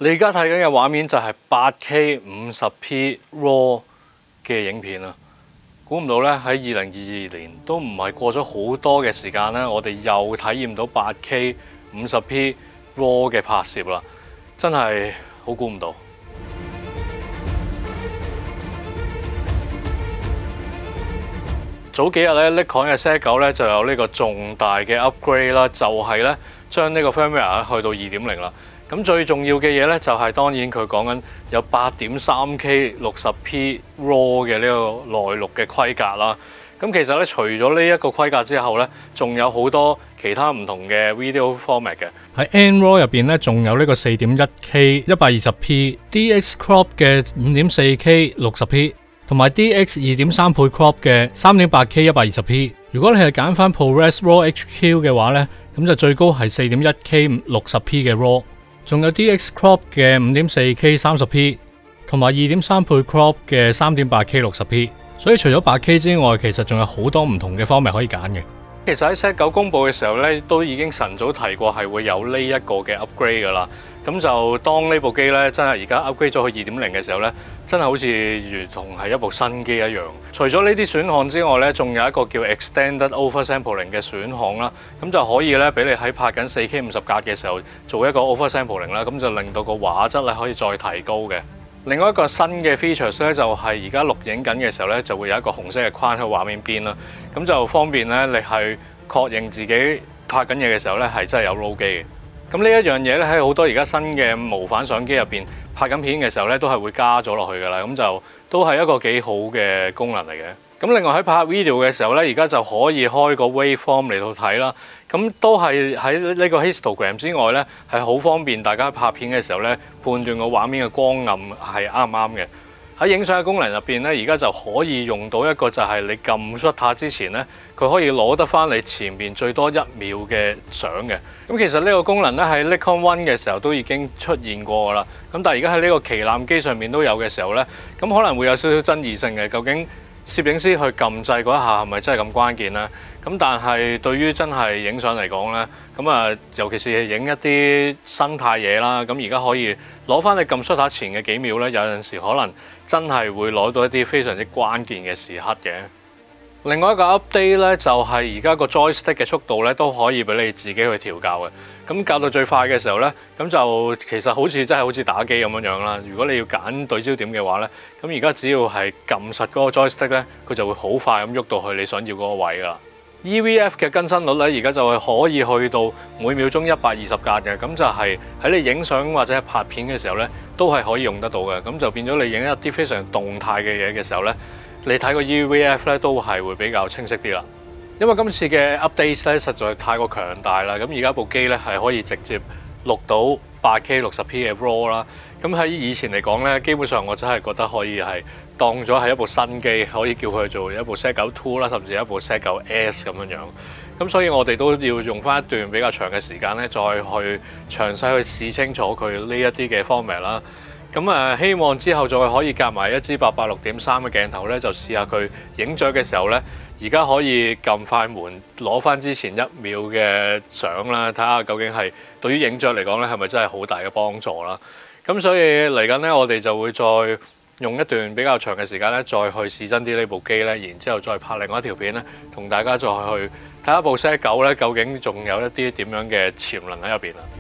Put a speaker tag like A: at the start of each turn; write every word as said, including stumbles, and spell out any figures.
A: 你而家睇緊嘅畫面就係八 K 五十 P RAW 嘅影片啦。估唔到咧，喺二零二二年都唔係過咗好多嘅時間咧，我哋又體驗到八 K 五十 P RAW 嘅拍攝啦，真係好估唔到。早幾日咧 Nikon 嘅 Z 九咧就有呢個重大嘅 upgrade 啦，就係咧將呢個 firmware 去到二點零啦。咁最重要嘅嘢咧就係、是、當然佢講緊有八點三 K 六十 P RAW 嘅呢個內錄嘅規格啦。咁其實咧除咗呢一個規格之後咧，仲有好多其他唔同嘅 video format 嘅。喺 N RAW 入邊咧，仲有呢個四點一 K 一百二十 P D X Crop 嘅五點四 K 六十 P。同埋 D X 二點三倍 crop 嘅三點八 K 一百二十 P， 如果你係揀翻 ProRes RAW H Q 嘅話呢，咁就最高係四點一 K 六十 P 嘅 RAW， 仲有 D X Crop 嘅五點四 K 三十 P， 同埋二點三倍 crop 嘅三點八 K 六十 P。所以除咗八 K 之外，其實仲有好多唔同嘅方面可以揀嘅。其實喺 Z 九公佈嘅時候呢，都已經晨早提過係會有呢一個嘅 upgrade 噶啦。咁就當呢部機咧，真係而家 upgrade 咗去二點零嘅時候咧，真係好似如同係一部新機一樣。除咗呢啲選項之外咧，仲有一個叫 Extended Oversampling 嘅選項啦。咁就可以咧，俾你喺拍緊四 K 五十格嘅時候做一個 Oversampling 啦。咁就令到個畫質咧可以再提高嘅。另外一個新嘅 features 咧，就係而家錄影緊嘅時候咧，就會有一個紅色嘅框喺畫面邊啦。咁就方便咧，你係確認自己拍緊嘢嘅時候咧，係真係有 load 機嘅。咁呢一樣嘢咧，喺好多而家新嘅無反相機入邊拍緊片嘅時候咧，都係會加咗落去㗎啦。咁就都係一個幾好嘅功能嚟嘅。咁另外喺拍 video 嘅時候咧，而家就可以開個 waveform 嚟到睇啦。咁都係喺呢個 histogram 之外咧，係好方便大家拍片嘅時候咧，判斷個畫面嘅光暗係啱唔啱嘅。喺影相嘅功能入邊咧，而家就可以用到一個就係你撳 shutter 之前咧，佢可以攞得翻你前面最多一秒嘅相嘅。咁其實呢個功能咧喺 Nikon One 嘅時候都已經出現過噶啦。咁但係而家喺呢個旗艦機上面都有嘅時候咧，咁可能會有少少爭議性嘅。究竟攝影師去撳掣嗰一下係咪真係咁關鍵咧？咁但係對於真係影相嚟講咧，咁啊尤其是係影一啲生態嘢啦，咁而家可以攞翻你撳 shutter 前嘅幾秒咧，有陣時可能真係會攞到一啲非常之關鍵嘅時刻嘅。另外一個 update 咧，就係而家個 joystick 嘅速度咧都可以俾你自己去調校嘅。咁校到最快嘅時候咧，咁就其實好似真係好似打機咁樣樣啦。如果你要揀對焦點嘅話咧，咁而家只要係撳實嗰個 joystick 咧，佢就會好快咁喐到去你想要嗰個位噶啦。E V F 嘅更新率咧，而家就係可以去到每秒鐘一百二十格嘅，咁就係喺你影相或者係拍片嘅時候咧，都係可以用得到嘅。咁就變咗你影一啲非常動態嘅嘢嘅時候咧，你睇個 E V F 咧都係會比較清晰啲啦。因為今次嘅 update 咧實在太過強大啦，咁而家部機咧係可以直接錄到八 K 六十 P 嘅 RAW 啦。咁喺以前嚟講咧，基本上我真係覺得可以係當咗係一部新機，可以叫佢做一部 Z 九 Two 啦，甚至一部 Z 九 S 咁樣樣。咁所以我哋都要用翻一段比較長嘅時間咧，再去詳細去試清楚佢呢一啲嘅 format 啦。咁誒，希望之後再可以夾埋一支八百六點三嘅鏡頭咧，就試下佢影相嘅時候咧，而家可以撳快門攞翻之前一秒嘅相啦，睇下究竟係對於影像嚟講咧，係咪真係好大嘅幫助啦？咁所以嚟緊咧，我哋就會再用一段比較長嘅時間咧，再去試真啲呢部機咧，然之後再拍另外一條片咧，同大家再去睇下部 Z 九咧，究竟仲有一啲點樣嘅潛能喺入邊啊！